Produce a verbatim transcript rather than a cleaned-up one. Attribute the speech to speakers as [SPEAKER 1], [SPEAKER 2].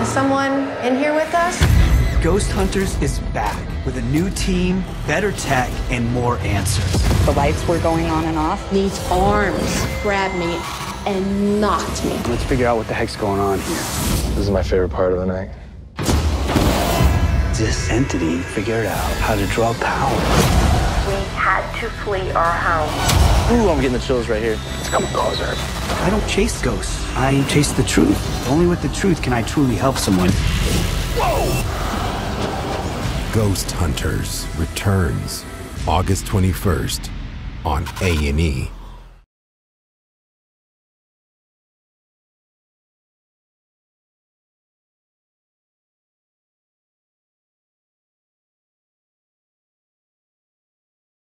[SPEAKER 1] someone in here with us?
[SPEAKER 2] Ghost Hunters is back with a new team, better tech, and more answers.
[SPEAKER 3] The lights were going on and off.
[SPEAKER 1] These arms grabbed me and knocked me.
[SPEAKER 4] Let's figure out what the heck's going on here.
[SPEAKER 5] This is my favorite part of the night.
[SPEAKER 2] This entity figured out how to draw power.
[SPEAKER 6] We had to flee our home.
[SPEAKER 5] Ooh, I'm getting the chills right here. It's coming closer.
[SPEAKER 2] I don't chase ghosts. I chase the truth. Only with the truth can I truly help someone. Whoa!
[SPEAKER 7] Ghost Hunters returns August twenty-first on A and E.